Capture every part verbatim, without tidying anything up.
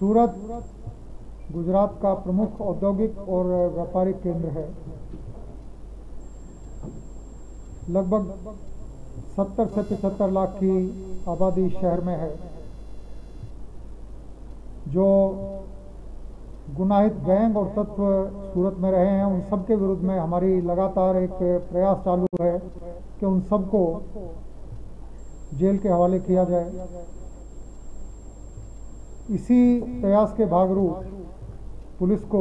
सूरत गुजरात का प्रमुख औद्योगिक और व्यापारिक केंद्र है। लगभग सत्तर से पचहत्तर लाख की आबादी शहर में है। जो गुनाहित गैंग और तत्व सूरत में रहे हैं, उन सब के विरुद्ध में हमारी लगातार एक प्रयास चालू है कि उन सबको जेल के हवाले किया जाए। इसी प्रयास के भागरूप पुलिस को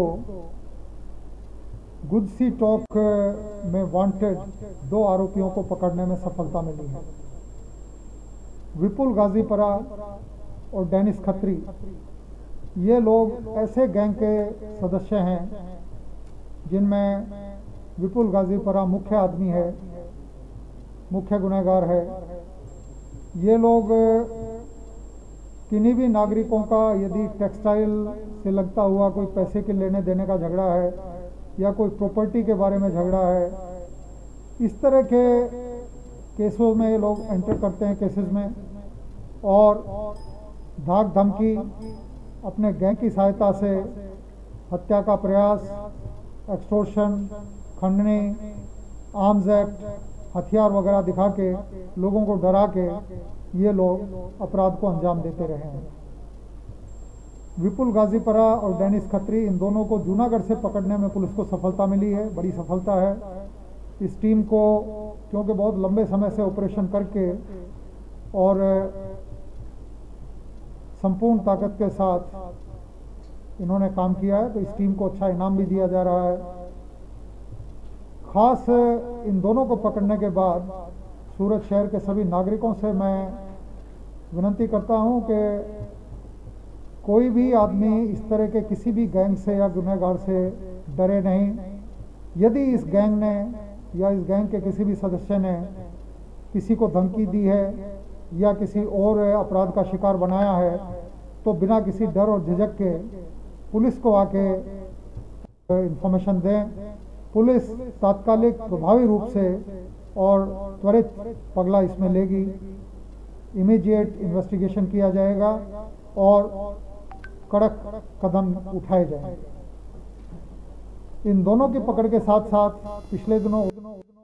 गुजसी टॉक में वांटेड दो आरोपियों को पकड़ने में सफलता मिली है। विपुल गाजीपुरा और डेनिस खत्री, ये लोग ऐसे गैंग के सदस्य हैं जिनमें विपुल गाजीपुरा मुख्य आदमी है, मुख्य गुनहगार है। ये लोग किन्हीं भी नागरिकों का यदि टेक्सटाइल से लगता हुआ कोई पैसे के लेने देने का झगड़ा है या कोई प्रॉपर्टी के बारे में झगड़ा है, इस तरह के केसों में ये लोग एंटर करते हैं केसेस में, और धाक धमकी, अपने गैंग की सहायता से हत्या का प्रयास, एक्सटॉर्शन, खंडनी, आर्म्स एक्ट, हथियार वगैरह दिखा के लोगों को डरा के ये लोग अपराध को अंजाम देते रहे हैं। विपुल गाजीपुरा और डेनिस खत्री, इन दोनों को जूनागढ़ से पकड़ने में पुलिस को सफलता मिली है, बड़ी सफलता है। इस टीम को, क्योंकि बहुत लंबे समय से ऑपरेशन करके और संपूर्ण ताकत के साथ इन्होंने काम किया है, तो इस टीम को अच्छा इनाम भी दिया जा रहा है। खास इन दोनों को पकड़ने के बाद सूरत शहर के सभी नागरिकों से मैं विनती करता हूं कि कोई भी आदमी इस तरह के किसी भी गैंग से या गुनहगार से डरे नहीं। यदि इस गैंग ने या इस गैंग के किसी भी सदस्य ने किसी को धमकी दी है या किसी और अपराध का शिकार बनाया है, तो बिना किसी डर और झिझक के पुलिस को आके इंफॉर्मेशन दें। पुलिस तात्कालिक प्रभावी रूप से और त्वरित पगला इसमें लेगी। इमीडिएट इन्वेस्टिगेशन किया जाएगा और कड़क कदम उठाए जाएंगे। इन दोनों की पकड़ के साथ साथ पिछले दिनों